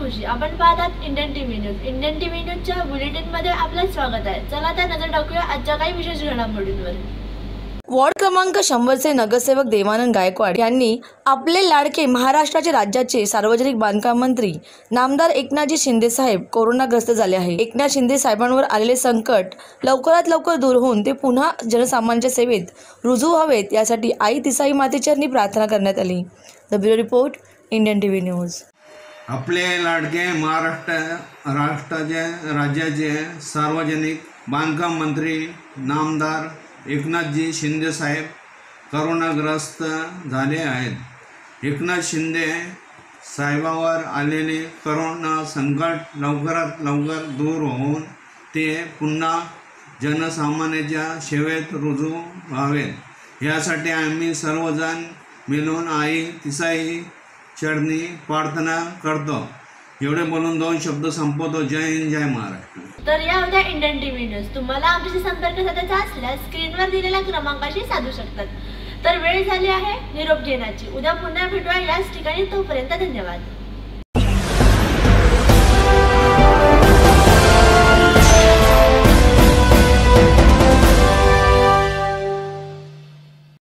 खुशी। आपण पाहतात Indian TV news. Indian TV न्यूजच्या बुलेटिन मध्ये आपलं स्वागत आहे। चला तर नजर टाकूया आजच्या काही विशेष घडामोडींवर। वॉर्ड क्रमांक 100 चे नगरसेवक देवानंद गायकवाड यांनी आपले लाडके महाराष्ट्राचे राज्याचे सार्वजनिक बांधकाम मंत्री नामदार एकनाथजी शिंदे साहेब कोरोनाग्रस्त झाले आहे। एकनाथ शिंदे साहेबांवर आलेले संकट लवकरात लवकर दूर होऊन ते पुन्हा जनसामान्यांच्या सेवेत रुजू व्हावेत यासाठी आई तिसाई मातेचरणी प्रार्थना करण्यात आली। The bureau report, Indian TV news. आपले लाडके महाराष्ट्राचे राज्याचे सार्वजनिक बांधकाम मंत्री नामदार एकनाथजी शिंदे साहेब करोनाग्रस्त झाले आहेत। एकनाथ शिंदे साहेबांवर आलेले करोना संकट लवकरात लवकर दूर होऊन ते पुन्हा जनसामान्यांच्या सेवेत रुजू व्हावेत यासाठी आम्ही सर्वजण मिळून आई तिसाई चरणी प्रार्थना करतो। एवढे बोलून 2 शब्द संपवतो। जय हिंद, जय महाराष्ट्र। तर या होत्या इंडियन टीव्ही न्यूज। तुम्हाला आमच्याशी संपर्क साधायचा असल्यास स्क्रीनवर दिलेल्या क्रमांकाशी साधू शकतात। तर वेळ झाली आहे निरोप घेण्याची। उद्या पुन्हा भेटूया याच ठिकाणी। तोपर्यंत धन्यवाद।